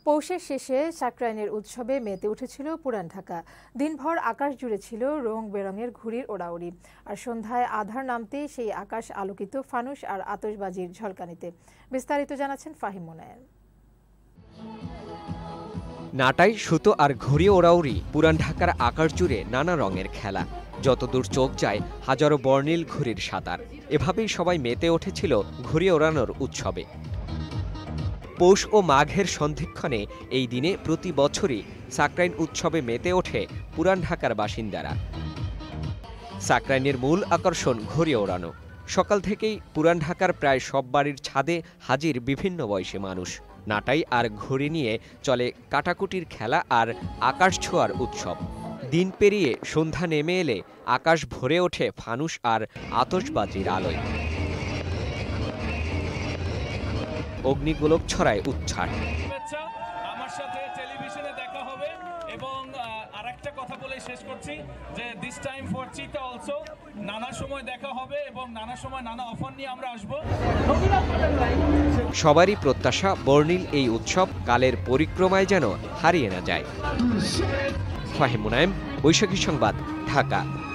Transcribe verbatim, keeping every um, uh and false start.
পৌষের শেষে সাকরাইনের উৎসবে মেতে উঠেছিল পুরান ঢাকা। দিনভর আকাশ জুড়ে ছিল রং বেরঙের ঘুড়ির ওড়াউড়ি, আর সন্ধ্যায় আধার নামতেই সেই আকাশ আলোকিত ফানুস আর আতশবাজির ঝলকানিতে। বিস্তারিত জানাচ্ছেন ফাহিম মোনায়ের। নাটাই, সুতো আর ঘুড়ি ওড়াউড়ি, পুরান ঢাকার আকাশ জুড়ে নানা রঙের খেলা। যতদূর চোখ যায় হাজারো বর্ণিল ঘুড়ির সাঁতার। এভাবেই সবাই মেতে উঠেছিল ঘুড়ি ওড়ানোর উৎসবে। পৌষ ও মাঘের সন্ধিক্ষণে এই দিনে প্রতি বছরই সাকরাইন উৎসবে মেতে ওঠে পুরান ঢাকার বাসিন্দারা। সাকরাইনের মূল আকর্ষণ ঘুড়ি ওড়ানো। সকাল থেকেই পুরান ঢাকার প্রায় সব বাড়ির ছাদে হাজির বিভিন্ন বয়সী মানুষ। নাটাই আর ঘুড়ি নিয়ে চলে কাটাকুটির খেলা আর আকাশ ছোঁয়ার উৎসব। দিন পেরিয়ে সন্ধ্যা নেমে এলে আকাশ ভরে ওঠে ফানুস আর আতশবাজির আলোয়। অগ্নিগোলক ছড়ায় উচ্ছ্বাস। আমার সাথে টেলিভিশনে দেখা হবে এবং আরেকটা কথা বলে শেষ করছি যে দিস টাইম ফর চিতা অলসো নানা সময় দেখা হবে এবং নানা সময় নানা অফার নিয়ে আমরা আসব। সবারই প্রত্যাশা বর্ণিল এই উৎসব কালের পরিক্রমায় যেন হারিয়ে না যায়। ফাহিম মোনায়েম, বৈশাখী সংবাদ, ঢাকা।